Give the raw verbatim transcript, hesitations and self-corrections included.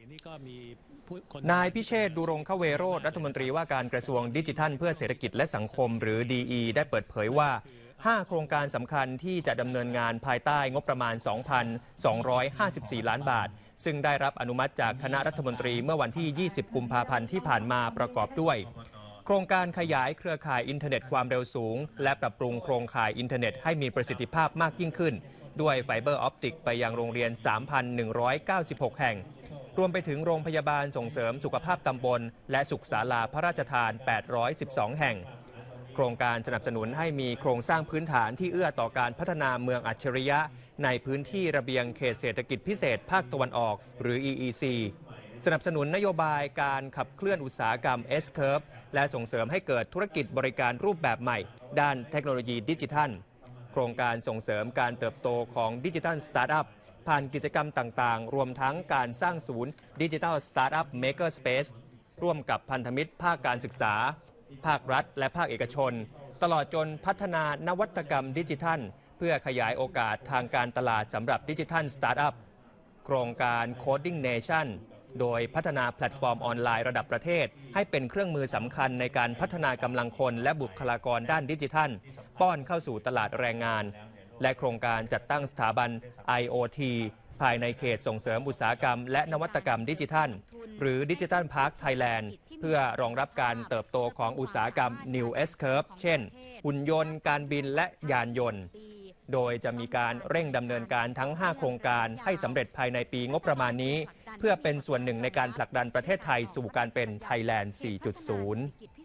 นายพิเชษฐ์ ดุรงคเวโรจน์รัฐมนตรีว่าการกระทรวงดิจิทัลเพื่อเศรษฐกิจและสังคมหรือ ดี อี ได้เปิดเผยว่าห้าโครงการสำคัญที่จะดำเนินงานภายใต้งบประมาณ สองพันสองร้อยห้าสิบสี่ ล้านบาทซึ่งได้รับอนุมัติจากคณะรัฐมนตรีเมื่อวันที่ ยี่สิบ กุมภาพันธ์ที่ผ่านมาประกอบด้วยโครงการขยายเครือข่ายอินเทอร์เน็ตความเร็วสูงและปรับปรุงโครงข่ายอินเทอร์เน็ตให้มีประสิทธิภาพมากยิ่งขึ้นด้วยไฟเบอร์ออปติกไปยังโรงเรียน สามพันหนึ่งร้อยเก้าสิบหก แห่งรวมไปถึงโรงพยาบาลส่งเสริมสุขภาพตำบลและสุขศาลาพระราชทาน แปดร้อยสิบสอง แห่งโครงการสนับสนุนให้มีโครงสร้างพื้นฐานที่เอื้อต่อการพัฒนาเมืองอัจฉริยะในพื้นที่ระเบียงเขตเศรษฐกิจพิเศษภาคตะวันออกหรือ อี อี ซี สนับสนุนนโยบายการขับเคลื่อนอุตสาหกรรม S-Curve และส่งเสริมให้เกิดธุรกิจบริการรูปแบบใหม่ด้านเทคโนโลยีดิจิทัลโครงการส่งเสริมการเติบโตของดิจิทัลสตาร์ทอัพผ่านกิจกรรมต่างๆรวมทั้งการสร้างศูนย์ดิจิทัลสตาร์ทอัพเมเกอร์สเปซร่วมกับพันธมิตรภาคการศึกษาภาครัฐและภาคเอกชนตลอดจนพัฒนานวัตกรรมดิจิทัลเพื่อขยายโอกาสทางการตลาดสำหรับดิจิทัลสตาร์ทอัพโครงการ Coding Nation โดยพัฒนาแพลตฟอร์มออนไลน์ระดับประเทศให้เป็นเครื่องมือสำคัญในการพัฒนากำลังคนและบุคลากรด้านดิจิทัลป้อนเข้าสู่ตลาดแรงงานและโครงการจัดตั้งสถาบัน ไอ โอ ที ภายในเขตส่งเสริมอุตสาหกรรมและนวัตกรรมดิจิทัลหรือดิจิทัลพาร์คไทยแลนด์เพื่อรองรับการเติบโตของอุตสาหกรรม New S-Curve เช่นหุ่นยนต์การบินและยานยนต์โดยจะมีการเร่งดำเนินการทั้งห้าโครงการให้สำเร็จภายในปีงบประมาณนี้เพื่อเป็นส่วนหนึ่งในการผลักดันประเทศไทยสู่การเป็นไทยแลนด์ สี่จุดศูนย์